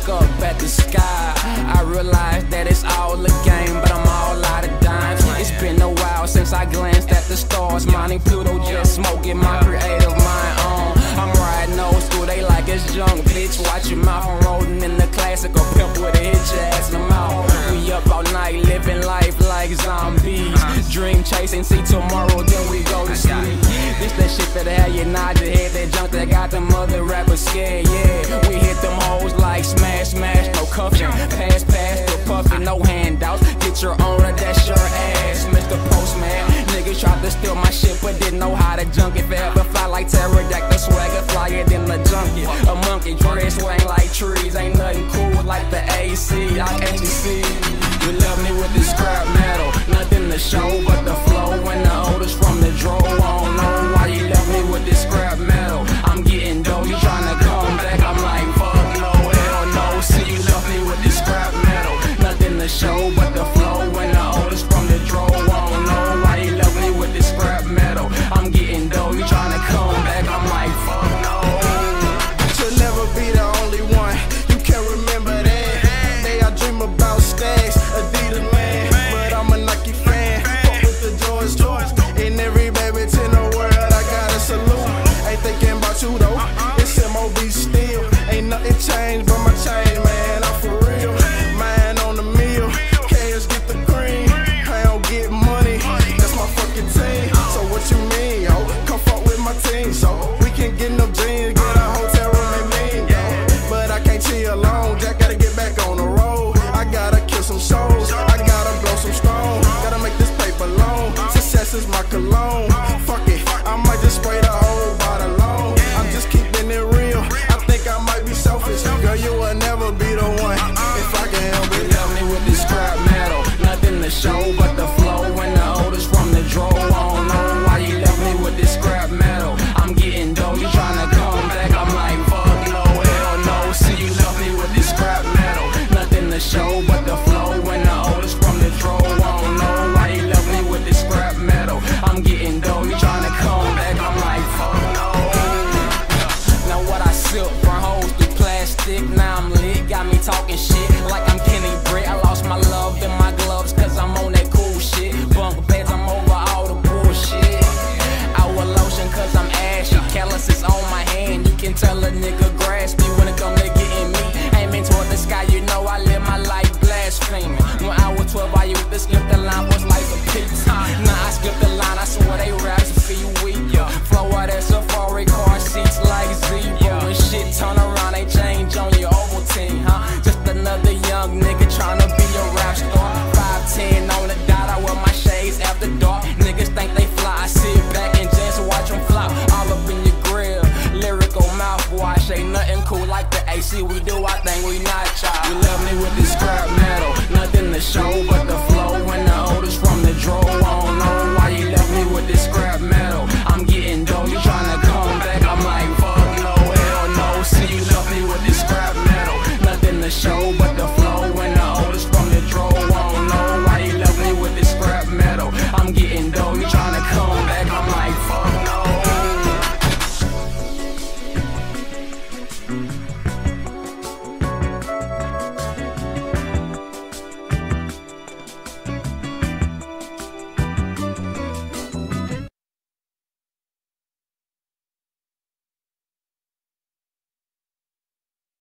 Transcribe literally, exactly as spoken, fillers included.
look up at the sky, I realize that it's all a game, but I'm all out of dimes. It's been a while since I glanced at the stars, mining Pluto, just smoking my creative mind on. I'm riding old school, they like it's junk, bitch. Watch your mouth, I'm rolling in the classical pimp with a hit your ass in the mouth. We up all night, living life like zombies, dream chasing, see tomorrow, then we go to sleep. This that shit that had you nod your head, that junk that got them other rappers scared, yeah. We hit them hoes like smash, smash, no cuffing, pass, pass, still puffin', no handouts. Get your own, that's your ass, Mister Postman. Niggas tried to steal my shit, but didn't know how to junk it. Forever fly like pterodactyl, swagger flyer than the junkie. A monkey dress swing like trees, ain't nothing cool like the A C. I can't you see? You love me with this scrap metal, nothing to show but the flow and the odors from the draw. I don't know why you love me with this scrap metal. I'm getting dough, you tryna come back, I'm like fuck no, hell no. See you love me with this scrap metal, nothing to show but the flow and the odors from the draw. I don't know why you love me with this scrap metal. I'm getting dough, you tryna come back, I'm like fuck no. You'll never be the only one, you can't remember that day I dream about stacks, Adidas man, but I'm a Nike fan. Fuck with the Jordans too, and every baby in the world I gotta salute. Ain't thinking about you though, it's M O B still. Ain't nothing changed but my change, man, I'm for real. Mine on the meal, cash get the green, I don't get money, that's my fucking team. So what you mean, yo? Come fuck with my team, so we can get no jeans, get a hotel room and mean, yo. But I can't chill alone, Jack gotta get back on the road. I gotta kill some shows, I gotta blow some stones, gotta make this paper long. Success is my cologne, fuck it, I might just spray the whole bottle long. I'm just keeping it real, I think I might be selfish. Girl, you will never be the one, if I can help it. You love me with this scrap metal, nothing to show but the flow and the odors from the draw. I don't know why you love me with this scrap metal. I'm getting dough, you tryna come back, I'm like fuck no, hell no. See you love me with this scrap metal, nothing to show but the flow and the odors from the draw. I don't know why you love me with this scrap metal. I'm getting dough, you tryna come back, I'm like fuck no. Now what I silk burn hoes through plastic, now I'm lit, got me talking shit like I'm Kenny Britt. I lost my love in my gloves cause I'm on that cool shit. Bunk beds, I'm over all the bullshit. Our lotion cause I'm ashy, calluses on my hand, you can tell a nigga grasp me when it come to getting me. Aiming toward the sky, you know I live my life blaspheming. When I was twelve, I used to skip the line, was like a pizza. Now I skip the line, I swear they raps feel weak. Flow out that safari car seats like zebra. When shit turn around, they change on your Ovaltine, huh? Just another young nigga tryna be a rap star. five ten on the dot, I wear my shades after dark. Niggas think they fly, I sit back and just watch them flop. All up in your grill, lyrical mouthwash. Ain't nothing cool like the A C, we do our thing, we not child. You love me with this scrap metal, nothing to show but the flow and the odors from the draw.